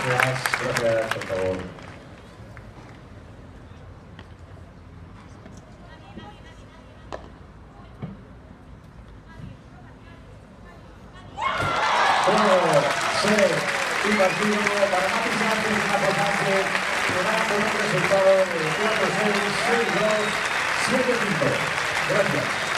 Gracias, por favor. Y partido para matizar que es importante que va con un resultado de 4-6, 6-2, 7-5. Gracias.